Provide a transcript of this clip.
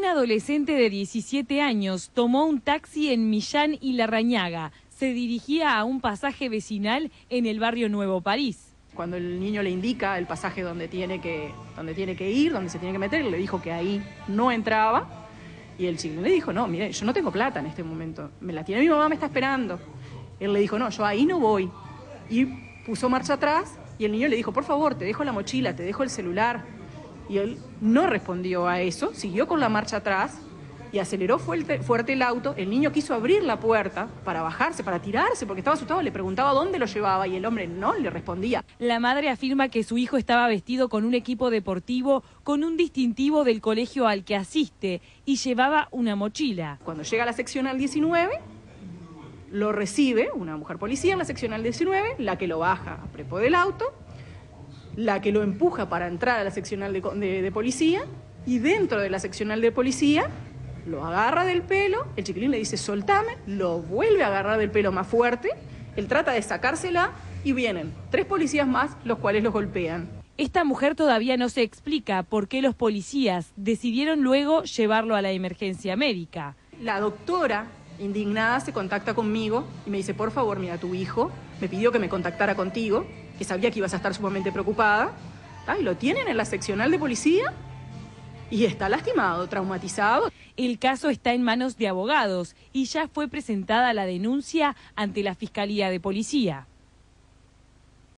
Un adolescente de 17 años tomó un taxi en Millán y Larrañaga. Se dirigía a un pasaje vecinal en el barrio Nuevo París. Cuando el niño le indica el pasaje donde tiene que ir, donde se tiene que meter, le dijo que ahí no entraba. Y el chico le dijo, no, mire, yo no tengo plata en este momento. Me la tiene mi mamá, me está esperando. Él le dijo, no, yo ahí no voy. Y puso marcha atrás y el niño le dijo, por favor, te dejo la mochila, te dejo el celular. Y él no respondió a eso, siguió con la marcha atrás y aceleró fuerte el auto. El niño quiso abrir la puerta para bajarse, para tirarse, porque estaba asustado, le preguntaba dónde lo llevaba y el hombre no le respondía. La madre afirma que su hijo estaba vestido con un equipo deportivo, con un distintivo del colegio al que asiste y llevaba una mochila. Cuando llega a la seccional 19, lo recibe una mujer policía en la seccional 19, la que lo baja a prepo del auto, la que lo empuja para entrar a la seccional de policía, y dentro de la seccional de policía lo agarra del pelo, el chiquilín le dice soltame, lo vuelve a agarrar del pelo más fuerte, él trata de sacársela y vienen 3 policías más, los cuales los golpean. Esta mujer todavía no se explica por qué los policías decidieron luego llevarlo a la emergencia médica. La doctora, indignada, se contacta conmigo y me dice, por favor, mira, tu hijo me pidió que me contactara contigo, que sabía que ibas a estar sumamente preocupada, y lo tienen en la seccional de policía y está lastimado, traumatizado. El caso está en manos de abogados y ya fue presentada la denuncia ante la Fiscalía de Policía.